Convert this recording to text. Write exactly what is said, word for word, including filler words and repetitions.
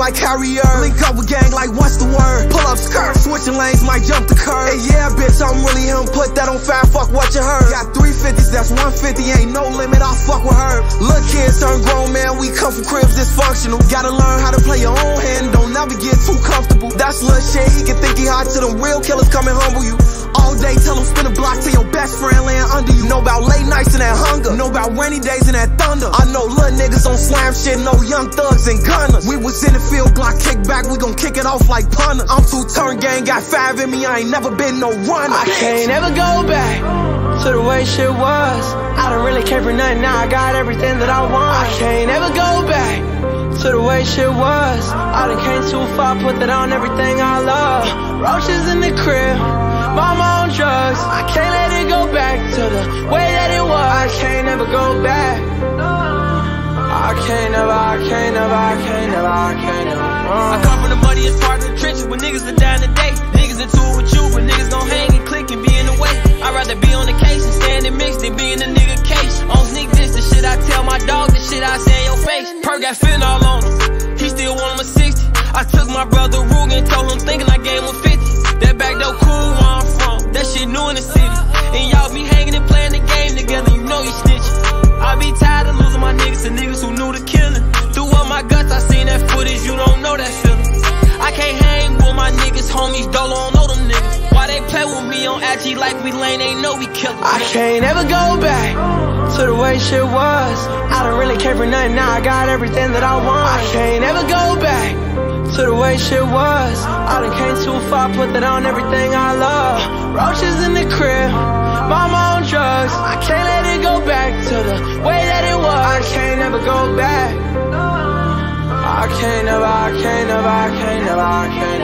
like Carrier. Link up with gang like what's the word? Pull up skirt, switching lanes, might jump the curb. Hey yeah, bitch, I'm really him, put that on fire, fuck what you heard. Got three fifties, that's one fifty, ain't no limit, I'll fuck with her. Look kids turn grown, man, we come from cribs dysfunctional. Gotta learn how to play your own hand, don't never get too comfortable. That's little shit, he can think he hot till them real killers come and humble you. All day, tell him spin a block till your best friend laying under you. Know about late nights and that hunger, know about rainy days and that thunder. I know little niggas on slam shit, no young thugs and gunners. We was in the field, Glock kick back, we gon' kick it off like punter. I'm too turn gang, got five in me, I ain't never been no runner. I can't ever go back to the way shit was. I don't really care for nothing, now I got everything that I want. I can't ever go back to the way shit was. I done came too far, put that on everything I love. Roaches in the crib, mama on drugs. I can't let it go back to the way that it was. I can't ever go back. I can't never, I can't never, I can't never, I can't never. Uh. I come from the muddiest part of the trenches when niggas are down today. Niggas into it with you, but niggas gon' hang and click and be in the way. I'd rather be on the case and stand and mix than be in the nigga case. On sneak this, the shit I tell my dog, the shit I say in your face. Per got fentanyl on him, he still want him a sixty. I took my brother Ruger and told him thinking I gave him a fifty. That back door cool where I'm from, that shit new in the city. And y'all be hanging and playing the game together, you know you snitching. I be tired of losing my niggas to niggas who knew the killing. Through all my guts, I seen that footage, you don't know that feeling. I can't hang with my niggas, homies, Dolo don't know them niggas. Why they play with me on I G like we lame, they know we killin'. I can't ever go back to the way shit was. I don't really care for nothing, now I got everything that I want. I can't ever go back to the way shit was. I done came too far, put that on everything I love. Roaches in the crib, mama on drugs. I can't let it go back to the way that it was. I can't never go back. I can't never, I can't never, I can't never, I can't